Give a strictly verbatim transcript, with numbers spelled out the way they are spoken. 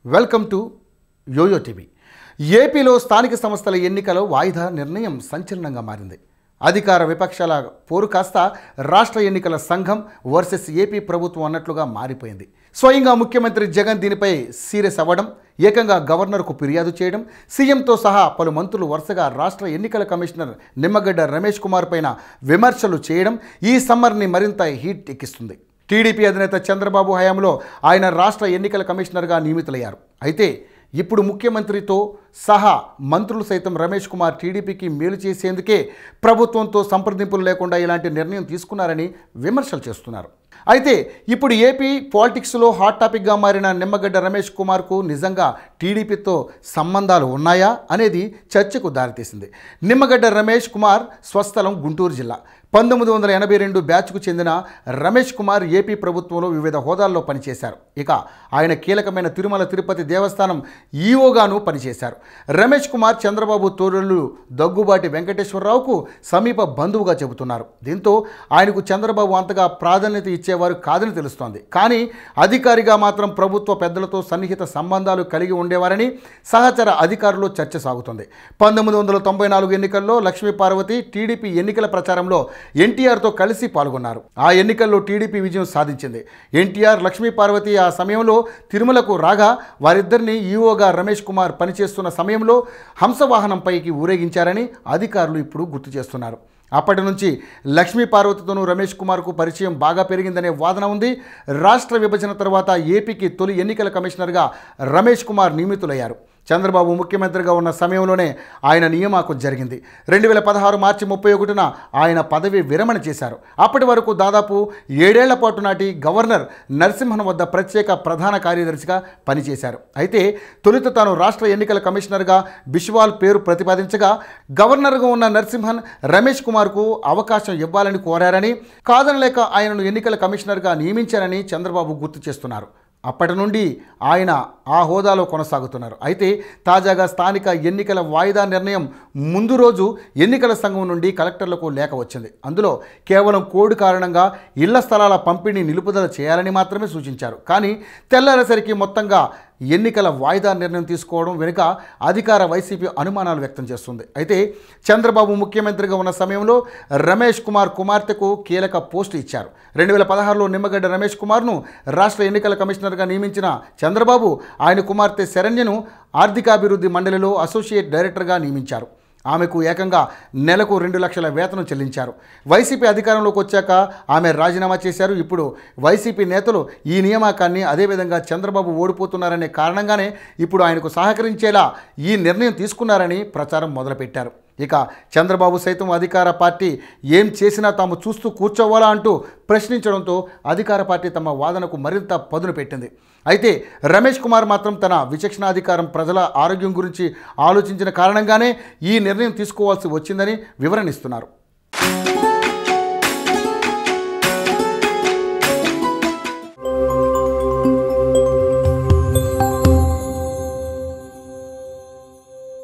Welcome to yo-yo TV. ఏపీలో స్థానిక సంస్థల ఎన్నికల వాయిదా నిర్ణయం సంచలనంగా మారింది. అధికార విపక్షాల పోరు కాస్త రాష్ట్ర ఎన్నికల సంఘం వర్సెస్ ఏపీ ప్రభుత్వం అన్నట్లుగా మారిపోయింది. స్వయంగా ముఖ్యమంత్రి జగన్ దీనిపై సీరియస్ అవ్వడం, ఏకంగా గవర్నర్కు ఫిర్యాదు చేయడం, సీఎంతో సహా పలు మంత్రులు వరుసగా రాష్ట్ర ఎన్నికల కమిషనర్ నిమ్మగడ్డ రమేష్ కుమార్ పైన విమర్శలు చేయడం ఈ సమ్మర్ని మరింత హీట్ ఎక్కిస్తుంది. టీడీపీ అధినేత చంద్రబాబు హయాంలో ఆయన రాష్ట్ర ఎన్నికల కమిషనర్గా నియమితులయ్యారు. అయితే ఇప్పుడు ముఖ్యమంత్రితో సహా మంత్రులు సైతం రమేష్ కుమార్ టీడీపీకి మేలు చేసేందుకే ప్రభుత్వంతో సంప్రదింపులు లేకుండా ఇలాంటి నిర్ణయం తీసుకున్నారని విమర్శలు చేస్తున్నారు. అయితే ఇప్పుడు ఏపీ పాలిటిక్స్లో హాట్ టాపిక్గా మారిన నిమ్మగడ్డ రమేష్ కుమార్కు నిజంగా టీడీపీతో సంబంధాలు ఉన్నాయా అనేది చర్చకు దారితీసింది. నిమ్మగడ్డ రమేష్ కుమార్ స్వస్థలం గుంటూరు జిల్లా. పంతొమ్మిది వందల ఎనభై రెండు బ్యాచ్కు చెందిన రమేష్ కుమార్ ఏపీ ప్రభుత్వంలో వివిధ హోదాల్లో పనిచేశారు. ఇక ఆయన కీలకమైన తిరుమల తిరుపతి దేవస్థానం ఈఓగాను పనిచేశారు. రమేష్ కుమార్ చంద్రబాబు తోడళ్ళు దగ్గుబాటి వెంకటేశ్వరరావుకు సమీప బంధువుగా చెబుతున్నారు. దీంతో ఆయనకు చంద్రబాబు అంతగా ప్రాధాన్యత ఇచ్చేవారు కాదని తెలుస్తోంది. కానీ అధికారిగా మాత్రం ప్రభుత్వ పెద్దలతో సన్నిహిత సంబంధాలు కలిగి ఉండేవారని సహచర అధికారులు చర్చ సాగుతుంది. పంతొమ్మిది వందల తొంభై నాలుగు ఎన్నికల్లో లక్ష్మీ పార్వతి టీడీపీ ఎన్నికల ప్రచారంలో ఎన్టీఆర్తో కలిసి పాల్గొన్నారు. ఆ ఎన్నికల్లో టీడీపీ విజయం సాధించింది. ఎన్టీఆర్, లక్ష్మీ పార్వతి ఆ సమయంలో తిరుమలకు రాగా వారిద్దరిని ఈఓగా రమేష్ కుమార్ పనిచేస్తున్న సమయంలో హంసవాహనంపైకి ఊరేగించారని అధికారులు ఇప్పుడు గుర్తు చేస్తున్నారు. అప్పటి నుంచి లక్ష్మీ పార్వతితోనూ రమేష్ కుమార్కు పరిచయం బాగా పెరిగిందనే వాదన ఉంది. రాష్ట్ర విభజన తర్వాత ఏపీకి తొలి ఎన్నికల కమిషనర్గా రమేష్ కుమార్ నియమితులయ్యారు. చంద్రబాబు ముఖ్యమంత్రిగా ఉన్న సమయంలోనే ఆయన నియామకం జరిగింది. రెండు వేల పదహారు మార్చి ముప్పై ఒకటిన ఆయన పదవి విరమణ చేశారు. అప్పటి వరకు దాదాపు ఏడేళ్ల పాటు నాటి గవర్నర్ నరసింహన్ వద్ద ప్రత్యేక ప్రధాన కార్యదర్శిగా పనిచేశారు. అయితే తొలుత తాను రాష్ట్ర ఎన్నికల కమిషనర్గా బిశ్వాల్ పేరు ప్రతిపాదించగా గవర్నర్గా ఉన్న నరసింహన్ రమేష్ కుమార్కు అవకాశం ఇవ్వాలని కోరారని, కాదనలేక ఆయనను ఎన్నికల కమిషనర్గా నియమించారని చంద్రబాబు గుర్తు చేస్తున్నారు. అప్పటి నుండి ఆయన ఆ హోదాలో కొనసాగుతున్నారు. అయితే తాజాగా స్థానిక ఎన్నికల వాయిదా నిర్ణయం ముందు రోజు ఎన్నికల సంఘం నుండి కలెక్టర్లకు లేఖ వచ్చింది. అందులో కేవలం కోడ్ కారణంగా ఇళ్ల స్థలాల పంపిణీ నిలుపుదల చేయాలని మాత్రమే సూచించారు. కానీ తెల్లారేసరికి మొత్తంగా ఎన్నికల వాయిదా నిర్ణయం తీసుకోవడం వెనుక అధికార వైసీపీ అనుమానాలు వ్యక్తం చేస్తుంది. అయితే చంద్రబాబు ముఖ్యమంత్రిగా ఉన్న సమయంలో రమేష్ కుమార్ కుమార్తెకు కీలక పోస్టు ఇచ్చారు. రెండు వేల పదహారులో నిమ్మగడ్డ రమేష్ కుమార్ను రాష్ట్ర ఎన్నికల కమిషనర్గా నియమించిన చంద్రబాబు ఆయన కుమార్తె శరణ్యను ఆర్థికాభివృద్ధి మండలిలో అసోసియేట్ డైరెక్టర్గా నియమించారు. ఆమెకు ఏకంగా నెలకు రెండు లక్షల వేతనం చెల్లించారు. వైసీపీ అధికారంలోకి వచ్చాక ఆమె రాజీనామా చేశారు. ఇప్పుడు వైసీపీ నేతలు ఈ నియామకాన్ని, అదేవిధంగా చంద్రబాబు ఓడిపోతున్నారనే కారణంగానే ఇప్పుడు ఆయనకు సహకరించేలా ఈ నిర్ణయం తీసుకున్నారని ప్రచారం మొదలుపెట్టారు. ఇక చంద్రబాబు సైతం అధికార పార్టీ ఏం చేసినా తాము చూస్తూ కూర్చోవాలా అంటూ ప్రశ్నించడంతో అధికార పార్టీ తమ వాదనకు మరింత పదును పెట్టింది. అయితే రమేష్ కుమార్ మాత్రం తన విచక్షణాధికారం, ప్రజల ఆరోగ్యం గురించి ఆలోచించిన కారణంగానే ఈ నిర్ణయం తీసుకోవాల్సి వచ్చిందని వివరణిస్తున్నారు.